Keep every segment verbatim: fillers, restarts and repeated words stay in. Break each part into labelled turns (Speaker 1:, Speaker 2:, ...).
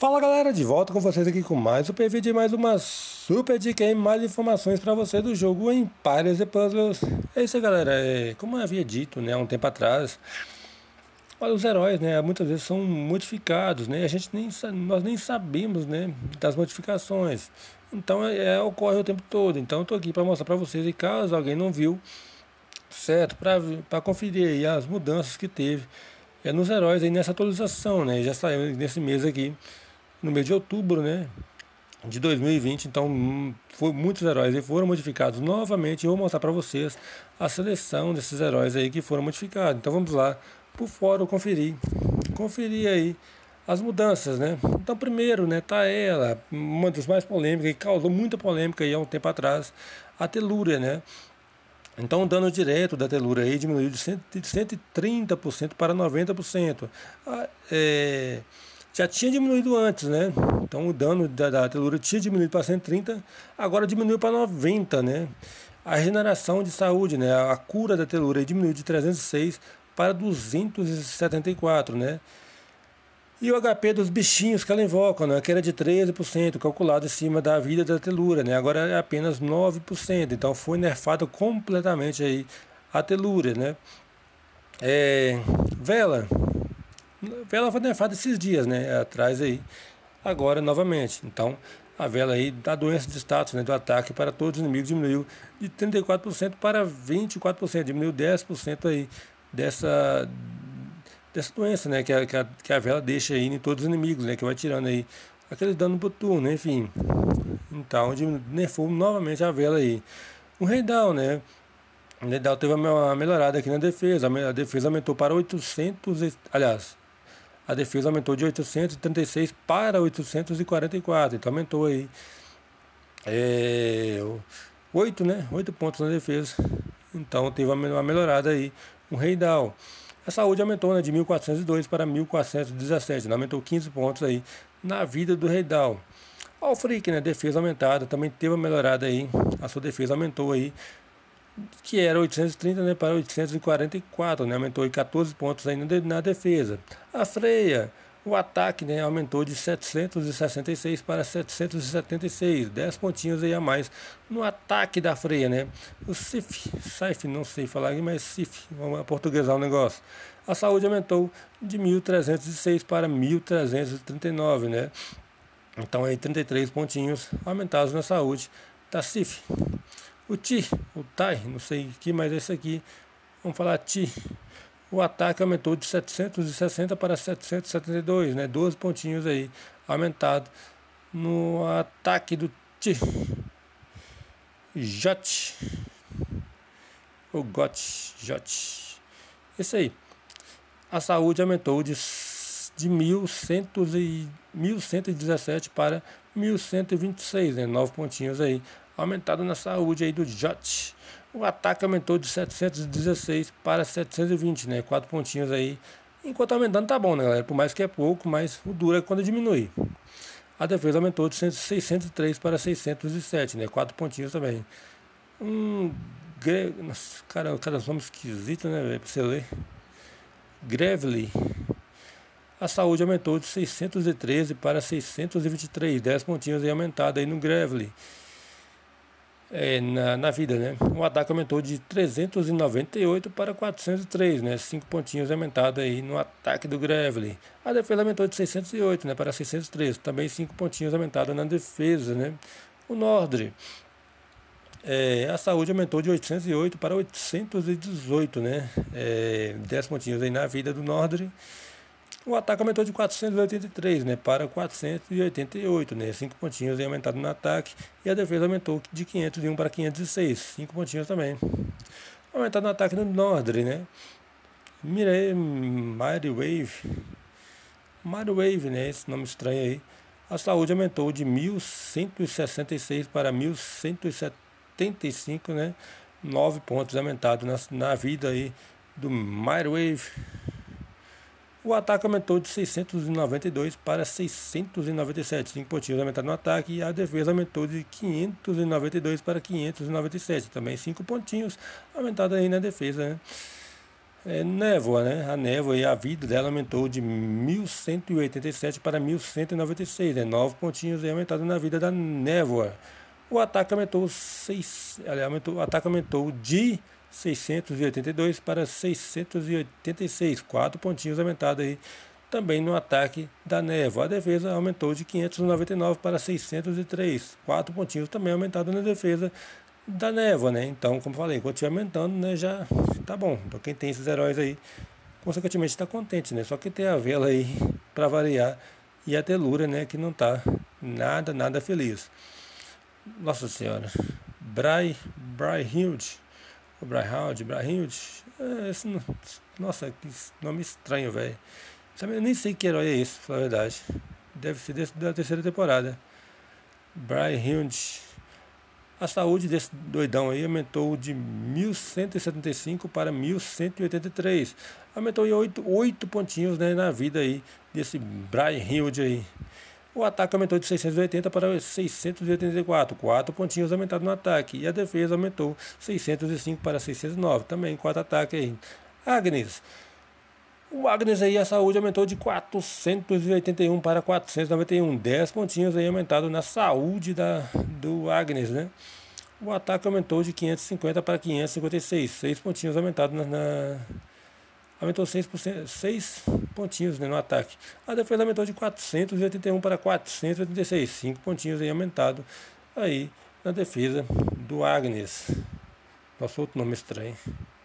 Speaker 1: Fala galera, de volta com vocês aqui com mais um P V de mais uma super dica e mais informações para você do jogo Empires e Puzzles. É isso aí galera, é, como eu havia dito né, há um tempo atrás, olha, os heróis né, muitas vezes são modificados, né, a gente nem, nós nem sabemos né, das modificações, então é, é, ocorre o tempo todo. Então eu tô aqui para mostrar para vocês e caso alguém não viu, certo, para conferir aí as mudanças que teve é, nos heróis aí nessa atualização, né, já saiu nesse mês aqui, no mês de outubro, né, de dois mil e vinte. Então, foi, muitos heróis aí foram modificados novamente. Eu vou mostrar para vocês a seleção desses heróis aí que foram modificados. Então, vamos lá por fora conferir, conferir aí as mudanças, né? Então, primeiro, né, tá ela, uma das mais polêmicas, que causou muita polêmica aí há um tempo atrás, a Telúria, né? Então o dano direto da Telúria aí diminuiu de cento e trinta por cento para noventa por cento. Ah, é, já tinha diminuído antes, né? Então o dano da, da Telúria tinha diminuído para cento e trinta, agora diminuiu para noventa, né? A regeneração de saúde, né? A cura da Telúria diminuiu de trezentos e seis para duzentos e setenta e quatro, né? E o H P dos bichinhos que ela invoca, né, que era de treze por cento, calculado em cima da vida da Telúria, né, agora é apenas nove por cento. Então foi nerfado completamente aí a Telúria, né. É, Vela, Vela foi nerfada esses dias, né, atrás aí, agora novamente. Então a Vela aí da doença de status, né, do ataque para todos os inimigos diminuiu de trinta e quatro por cento para vinte e quatro por cento, diminuiu dez por cento aí dessa dessa doença, né, que a, que, a, que a vela deixa aí em todos os inimigos, né, que vai tirando aí aquele dano por turno, enfim. Então, nerfou novamente a vela aí. O Reidal, né, o Reidal teve uma melhorada aqui na defesa, a defesa aumentou para oitocentos, aliás, a defesa aumentou de oitocentos e trinta e seis para oitocentos e quarenta e quatro, então aumentou aí é, oito, né, oito pontos na defesa, então teve uma melhorada aí, o Reidal. A saúde aumentou né, de mil quatrocentos e dois para mil quatrocentos e dezessete, né, aumentou quinze pontos aí na vida do Reidal. O Freak, né, defesa aumentada, também teve uma melhorada aí, a sua defesa aumentou aí, que era oitocentos e trinta né, para oitocentos e quarenta e quatro, né, aumentou aí quatorze pontos aí na defesa. A Freya, o ataque né, aumentou de setecentos e sessenta e seis para setecentos e setenta e seis, dez pontinhos aí a mais no ataque da Freya, né? O Sif, Sif, não sei falar aqui, mas Sif, vamos aportuguesar o negócio. A saúde aumentou de mil trezentos e seis para mil trezentos e trinta e nove, né? Então aí trinta e três pontinhos aumentados na saúde da Sif. O Ti, o Tai, não sei o que, mas esse aqui, vamos falar Ti. O ataque aumentou de setecentos e sessenta para setecentos e setenta e dois, né? doze pontinhos aí, aumentado no ataque do T. Jot. O Got. Jot. Isso aí. A saúde aumentou de, de mil cento e dezessete para mil cento e vinte e seis, né? nove pontinhos aí, aumentado na saúde aí do Jot. O ataque aumentou de setecentos e dezesseis para setecentos e vinte, né? quatro pontinhos aí. Enquanto aumentando tá bom, né, galera? Por mais que é pouco, mas o duro é quando diminui. A defesa aumentou de seiscentos e três para seiscentos e sete, né? quatro pontinhos também. Um... Gre... Nossa, cara, cada nome esquisito, né, velho? Pra você ler. Grevely. A saúde aumentou de seiscentos e treze para seiscentos e vinte e três, dez pontinhos aí aumentado aí no Grevely. É, na, na vida, né? O ataque aumentou de trezentos e noventa e oito para quatrocentos e três, né? cinco pontinhos aumentado aí no ataque do Grevely. A defesa aumentou de seiscentos e oito, né? Para seiscentos e três, também cinco pontinhos aumentado na defesa, né? O Nordre, é, a saúde aumentou de oitocentos e oito para oitocentos e dezoito, né? É, dez pontinhos aí na vida do Nordre. O ataque aumentou de quatrocentos e oitenta e três, né, para quatrocentos e oitenta e oito, né, cinco pontinhos aí aumentado no ataque. E a defesa aumentou de quinhentos e um para quinhentos e seis, cinco pontinhos também. Aumentado no ataque no Nordre, né. Mirei, Mighty Wave. Mighty Wave, né, esse nome estranho aí. A saúde aumentou de mil cento e sessenta e seis para mil cento e setenta e cinco, né, nove pontos aumentados na, na vida aí do Mighty Wave. O ataque aumentou de seiscentos e noventa e dois para seiscentos e noventa e sete, cinco pontinhos aumentados no ataque, e a defesa aumentou de quinhentos e noventa e dois para quinhentos e noventa e sete, também cinco pontinhos aumentados aí na defesa, né? É, névoa, né? A névoa e a vida dela aumentou de mil cento e oitenta e sete para mil cento e noventa e seis, né? Nove pontinhos aí aumentados na vida da névoa. O ataque aumentou, seis, aliás, aumentou, o ataque aumentou de seiscentos e oitenta e dois para seiscentos e oitenta e seis, quatro pontinhos aumentados aí também no ataque da névoa. A defesa aumentou de quinhentos e noventa e nove para seiscentos e três, quatro pontinhos também aumentados na defesa da névoa, né? Então, como falei, quando estiver aumentando, né, já tá bom. Então, quem tem esses heróis aí, consequentemente está contente, né? Só que tem a vela aí para variar e a telura, né, que não tá nada, nada feliz. Nossa senhora. Bry, Bryhild, o Bryhild, Bryhild, é, esse, nossa, que nome estranho, velho. Eu nem sei que herói é esse, pra falar a verdade. Deve ser desse, da terceira temporada. Bryhild. A saúde desse doidão aí aumentou de mil cento e setenta e cinco para mil cento e oitenta e três. Aumentou em oito pontinhos, né, na vida aí desse Bryhild aí. O ataque aumentou de seiscentos e oitenta para seiscentos e oitenta e quatro, quatro pontinhos aumentados no ataque. E a defesa aumentou seiscentos e cinco para seiscentos e nove, também quatro ataques aí. Agnes. O Agnes aí, a saúde aumentou de quatrocentos e oitenta e um para quatrocentos e noventa e um, dez pontinhos aí aumentados na saúde da, do Agnes, né? O ataque aumentou de quinhentos e cinquenta para quinhentos e cinquenta e seis, seis pontinhos aumentados na, na aumentou seis por cento, seis pontinhos, né, no ataque. A defesa aumentou de quatrocentos e oitenta e um para quatrocentos e oitenta e seis, cinco pontinhos aí aumentados aí na defesa do Agnes. Nossa, outro nome estranho.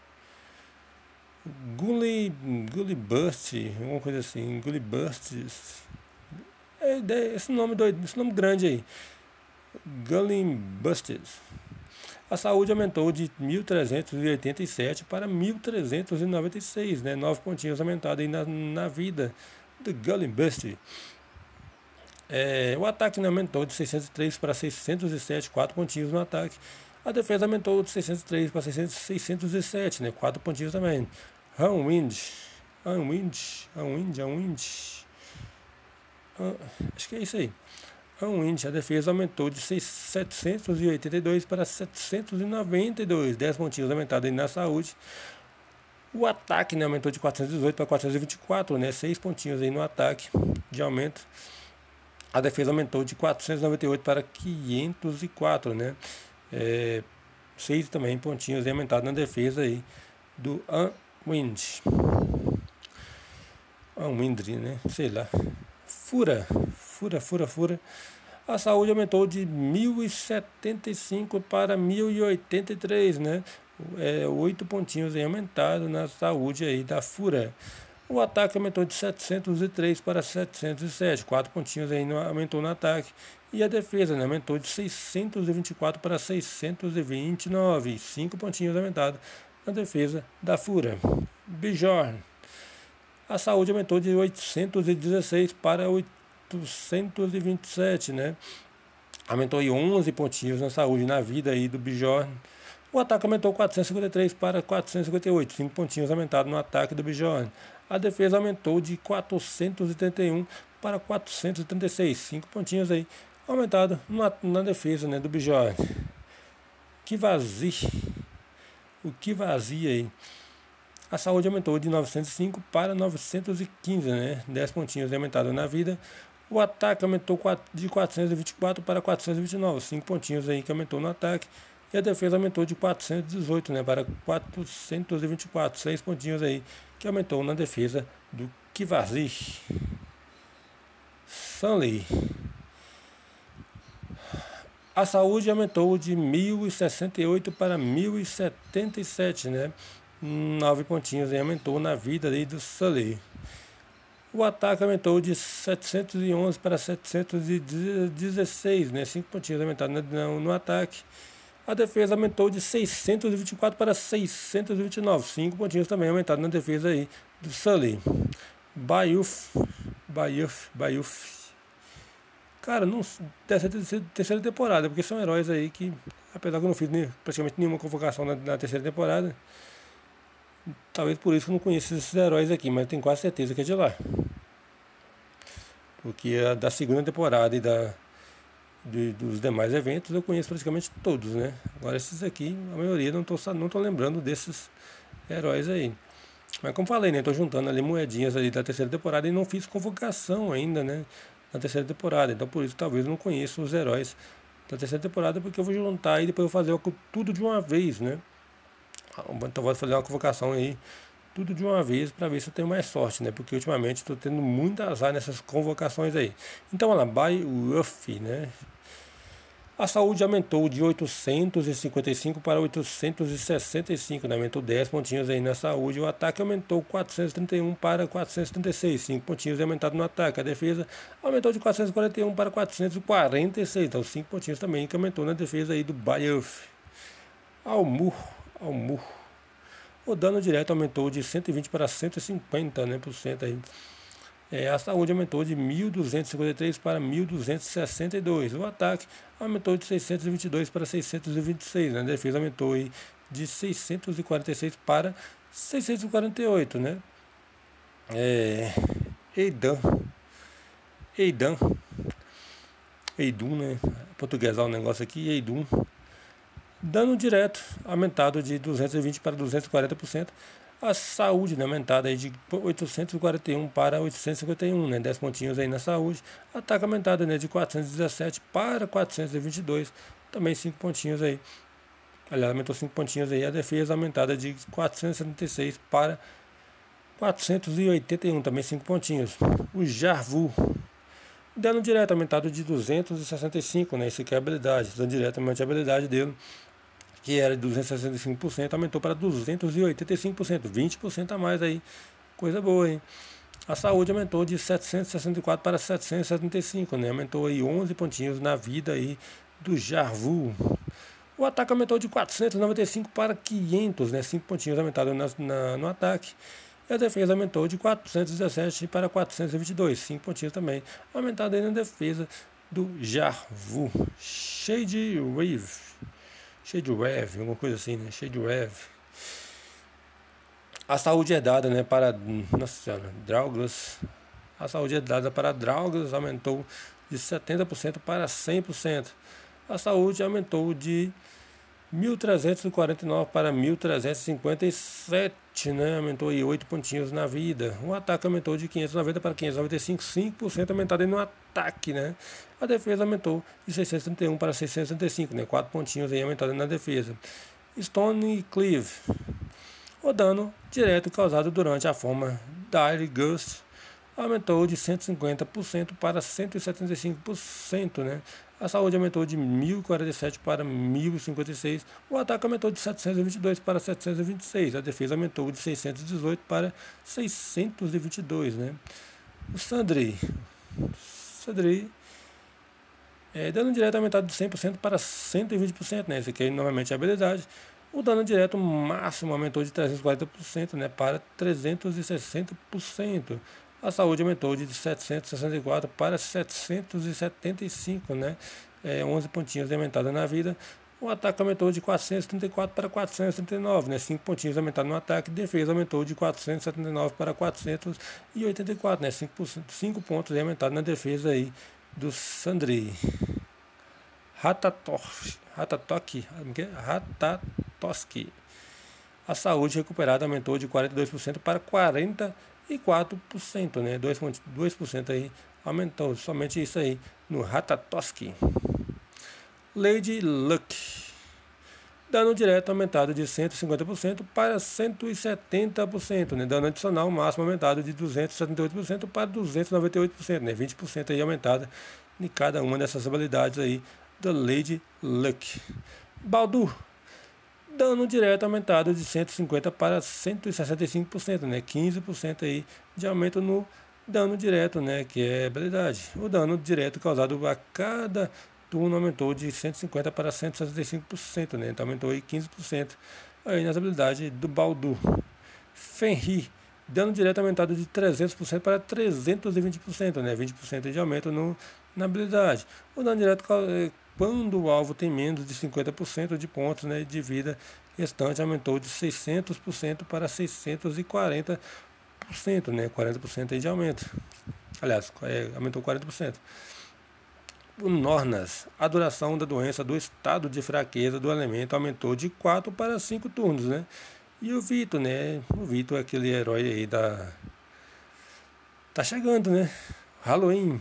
Speaker 1: Gully, Gully Burst, alguma coisa assim, Gully Burst. É, esse nome doido, esse nome grande aí. Gully Busted. A saúde aumentou de mil trezentos e oitenta e sete para mil trezentos e noventa e seis, né? Nove pontinhos aumentados aí na, na vida do Gully Busted. É, o ataque aumentou de seiscentos e três para seiscentos e sete, quatro pontinhos no ataque. A defesa aumentou de seiscentos e três para seiscentos e sete, né? quatro pontinhos também. Unwind, Unwind, Unwind, Unwind. Uh, acho que é isso aí. Unwind, a defesa aumentou de setecentos e oitenta e dois para setecentos e noventa e dois, dez pontinhos aumentados aí na saúde. O ataque, né, aumentou de quatrocentos e dezoito para quatrocentos e vinte e quatro, né? seis pontinhos aí no ataque de aumento. A defesa aumentou de quatrocentos e noventa e oito para quinhentos e quatro, né? É, seis também pontinhos aí aumentados na defesa aí do Unwind. Unwind, né? Sei lá. Fura, fura, fura, fura. A saúde aumentou de mil e setenta e cinco para mil e oitenta e três, né? É, oito pontinhos aí aumentados na saúde aí da Fura. O ataque aumentou de setecentos e três para setecentos e sete, quatro pontinhos aí no, aumentou no ataque. E a defesa, né, aumentou de seiscentos e vinte e quatro para seiscentos e vinte e nove, cinco pontinhos aumentados na defesa da Fura. Bjorn. A saúde aumentou de oitocentos e dezesseis para oitocentos e vinte e sete, né? Aumentou aí onze pontinhos na saúde, na vida aí do Bjorn. O ataque aumentou quatrocentos e cinquenta e três para quatrocentos e cinquenta e oito, cinco pontinhos aumentados no ataque do Bjorn. A defesa aumentou de quatrocentos e trinta e um para quatrocentos e trinta e seis, cinco pontinhos aí aumentado na, na defesa, né, do Bjorn. Que vazio. O que vazia aí. A saúde aumentou de novecentos e cinco para novecentos e quinze, né? dez pontinhos aumentados na vida. O ataque aumentou de quatrocentos e vinte e quatro para quatrocentos e vinte e nove, cinco pontinhos aí que aumentou no ataque. E a defesa aumentou de quatrocentos e dezoito, né, para quatrocentos e vinte e quatro, seis pontinhos aí que aumentou na defesa do Kivazi. Sunley. A saúde aumentou de mil e sessenta e oito para mil e setenta e sete, né? nove pontinhos aí aumentou na vida aí do Sully. O ataque aumentou de setecentos e onze para setecentos e dezesseis, né? cinco pontinhos aumentados no, no ataque. A defesa aumentou de seiscentos e vinte e quatro para seiscentos e vinte e nove, cinco pontinhos também aumentados na defesa aí do Sully. Bayuf, Bayuf, Bayuf. Cara, não deve ser terceira temporada, porque são heróis aí que, apesar que eu não fiz nem, praticamente nenhuma convocação na, na terceira temporada, talvez por isso que eu não conheço esses heróis aqui, mas tenho quase certeza que é de lá. Porque a da segunda temporada e da, de, dos demais eventos eu conheço praticamente todos, né? Agora esses aqui, a maioria não estou não tô lembrando desses heróis aí. Mas como falei, né? Tô juntando ali moedinhas ali da terceira temporada e não fiz convocação ainda, né? Na terceira temporada. Então por isso talvez eu não conheça os heróis da terceira temporada, porque eu vou juntar e depois eu vou fazer tudo de uma vez, né? Então vou fazer uma convocação aí, tudo de uma vez, para ver se eu tenho mais sorte, né? Porque ultimamente estou tendo muito azar nessas convocações aí. Então olha lá, by Ruff, né? A saúde aumentou de oitocentos e cinquenta e cinco para oitocentos e sessenta e cinco, né? Aumentou dez pontinhos aí na saúde. O ataque aumentou quatrocentos e trinta e um para quatrocentos e trinta e seis, cinco pontinhos aumentado no ataque. A defesa aumentou de quatrocentos e quarenta e um para quatrocentos e quarenta e seis, então cinco pontinhos também que aumentou na defesa aí do Bayern. Almur, Almur. O dano direto aumentou de cento e vinte para cento e cinquenta, né, por cento aí. É, a saúde aumentou de mil duzentos e cinquenta e três para mil duzentos e sessenta e dois. O ataque aumentou de seiscentos e vinte e dois para seiscentos e vinte e seis. Né? A defesa aumentou aí de seiscentos e quarenta e seis para seiscentos e quarenta e oito. Né? É, Eidan. Eidan. Eidum, né? Portuguesar o negócio aqui. Eidum. Dano direto aumentado de duzentos e vinte para duzentos e quarenta por cento. A saúde, né, aumentada aí de oitocentos e quarenta e um para oitocentos e cinquenta e um, né, dez pontinhos aí na saúde. Ataque aumentado, né, de quatrocentos e dezessete para quatrocentos e vinte e dois, também cinco pontinhos aí. Aliás, aumentou cinco pontinhos aí. A defesa aumentada de quatrocentos e setenta e seis para quatrocentos e oitenta e um, também cinco pontinhos. O Jarvu. Dano direto aumentado de duzentos e sessenta e cinco, né, esse aqui é a habilidade. Dano diretamente a habilidade dele, que era de duzentos e sessenta e cinco por cento, aumentou para duzentos e oitenta e cinco por cento, vinte por cento a mais aí, coisa boa, hein? A saúde aumentou de setecentos e sessenta e quatro para setecentos e setenta e cinco, né? Aumentou aí onze pontinhos na vida aí do Jarvu. O ataque aumentou de quatrocentos e noventa e cinco para quinhentos, né? cinco pontinhos aumentados na, na, no ataque. E a defesa aumentou de quatrocentos e dezessete para quatrocentos e vinte e dois, cinco pontinhos também, aumentado aí na defesa do Jarvu. Shade Wave. Shade Wave, alguma coisa assim, né? Shade Wave. A saúde é dada, né, para, nossa senhora, Drauglas. A saúde é dada para Drauglas, aumentou de setenta por cento para cem por cento. A saúde aumentou de mil trezentos e quarenta e nove para mil trezentos e cinquenta e sete, né? Aumentou aí oito pontinhos na vida. O ataque aumentou de quinhentos e noventa para quinhentos e noventa e cinco, cinco por cento aumentado aí no ataque, né? A defesa aumentou de seiscentos e trinta e um para seiscentos e trinta e cinco, né? quatro pontinhos aí aumentado na defesa. Stone Cleave. O dano direto causado durante a forma Dire Gust aumentou de cento e cinquenta por cento para cento e setenta e cinco por cento, né? A saúde aumentou de mil e quarenta e sete para mil e cinquenta e seis. O ataque aumentou de setecentos e vinte e dois para setecentos e vinte e seis. A defesa aumentou de seiscentos e dezoito para seiscentos e vinte e dois, né? O Sandri. Sandri. É, dano direto aumentado de cem por cento para cento e vinte por cento, né? Esse aqui novamente é a habilidade. O dano direto máximo aumentou de trezentos e quarenta por cento, né, para trezentos e sessenta por cento. A saúde aumentou de setecentos e sessenta e quatro para setecentos e setenta e cinco, né, é, onze pontinhos de aumentada na vida. O ataque aumentou de quatrocentos e trinta e quatro para quatrocentos e trinta e nove, né, cinco pontinhos aumentados no ataque. Defesa aumentou de quatrocentos e setenta e nove para quatrocentos e oitenta e quatro, né, cinco pontos aumentados na defesa aí do Sandri. Ratatoski, Ratatoski, Ratatoski. A saúde recuperada aumentou de quarenta e dois por cento para quarenta e quatro por cento, né? dois por cento aí aumentou, somente isso aí no Ratatoski. Lady Luck. Dano direto aumentado de cento e cinquenta por cento para cento e setenta por cento, né? Dano adicional máximo aumentado de duzentos e setenta e oito por cento para duzentos e noventa e oito por cento, né? vinte por cento aí aumentada em cada uma dessas habilidades aí da Lady Luck. Baldur. Dano direto aumentado de cento e cinquenta para cento e sessenta e cinco por cento, né? quinze por cento aí de aumento no dano direto, né? Que é habilidade. O dano direto causado a cada turno aumentou de cento e cinquenta para cento e sessenta e cinco por cento, né? Então aumentou aí quinze por cento aí nas habilidades do Baldur. Fenrir. Dano direto aumentado de trezentos por cento para trezentos e vinte por cento, né? vinte por cento de aumento no, na habilidade. O dano direto quando o alvo tem menos de cinquenta por cento de pontos, né, de vida restante, aumentou de seiscentos por cento para seiscentos e quarenta por cento, né, quarenta por cento aí de aumento. Aliás, é, aumentou quarenta por cento. O Nornas, a duração da doença do estado de fraqueza do elemento aumentou de quatro para cinco turnos, né? E o Vitor, né? O Vitor é aquele herói aí da... Tá chegando, né? Halloween.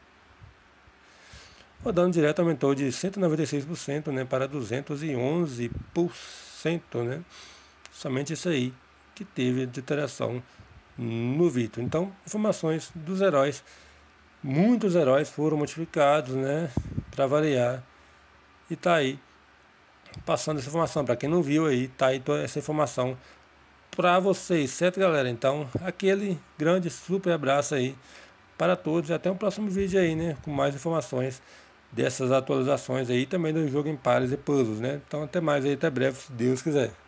Speaker 1: O dano direto aumentou de cento e noventa e seis por cento, né, para duzentos e onze por cento, né? Somente isso aí que teve de interação no Vitor. Então, informações dos heróis. Muitos heróis foram modificados, né? Para variar. E tá aí passando essa informação. Para quem não viu aí, tá aí toda essa informação para vocês, certo, galera? Então, aquele grande super abraço aí para todos e até o próximo vídeo aí, né? Com mais informações dessas atualizações aí também do jogo em pares e puzzles, né? Então, até mais aí, até breve, se Deus quiser.